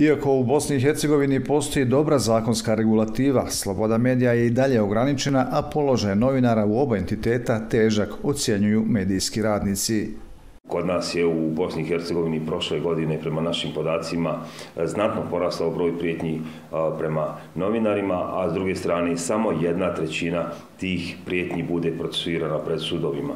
Iako u Bosni i Hercegovini postoji dobra zakonska regulativa, sloboda medija je i dalje ograničena, a položaj novinara u oba entiteta težak, ocjenjuju medijski radnici. Kod nas je u Bosni i Hercegovini prošle godine prema našim podacima znatno porastao broj prijetnji prema novinarima, a s druge strane samo 1/3 tih prijetnji bude procesuirana pred sudovima.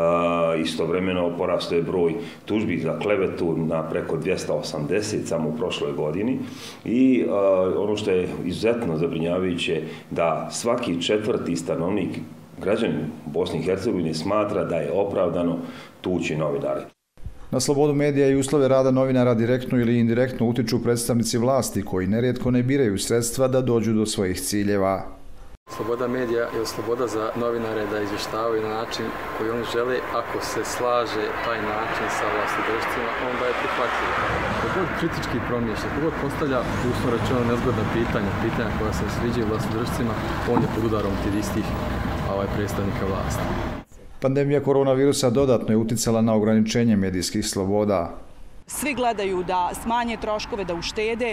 Istovremeno porastao je broj tužbi za klevetu na preko 280 samo u prošloj godini i ono što je izuzetno zabrinjavajuće da svaki 4. stanovnik, građanin Bosne i Hercegovine, smatra da je opravdano tući novinare. Na slobodu medija i uslove rada novinara direktno ili indirektno utiču predstavnici vlasti koji nerijetko ne biraju sredstva da dođu do svojih ciljeva. Sloboda medija je sloboda za novinare da izvještavaju na način koji oni žele. Ako se slaže taj način sa vlastodržcima, onda je prihvatljivo. Kogod kritički promišlja, kogod postavlja usno rečeno nezgodna pitanja koja se sviđaju vlastodržcima, on je pod udarom tih istih predstavnika vlasti. Pandemija koronavirusa dodatno je uticala na ograničenje medijskih sloboda. Svi gledaju da smanje troškove, da uštede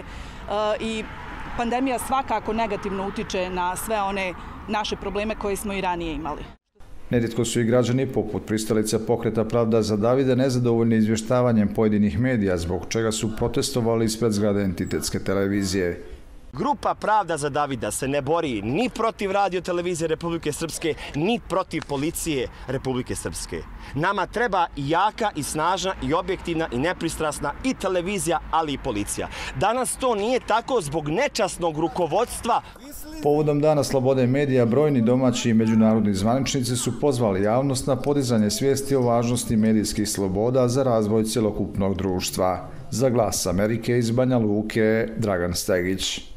i pandemija svakako negativno utiče na sve one naše probleme koje smo i ranije imali. Nerijetko su i građani poput pristalica pokreta Pravda za Davida nezadovoljni izvještavanjem pojedinih medija, zbog čega su protestovali ispred zgrade entitetske televizije. Grupa Pravda za Davida se ne bori ni protiv Radio-televizije Republike Srpske, ni protiv policije Republike Srpske. Nama treba i jaka i snažna i objektivna i nepristrasna i televizija, ali i policija. Danas to nije tako zbog nečasnog rukovodstva. Povodom Dana slobode medija, brojni domaći i međunarodni zvaničnici su pozvali javnost na podizanje svijesti o važnosti medijskih sloboda za razvoj cjelokupnog društva. Za Glas Amerike iz Banja Luke, Dragan Stegić.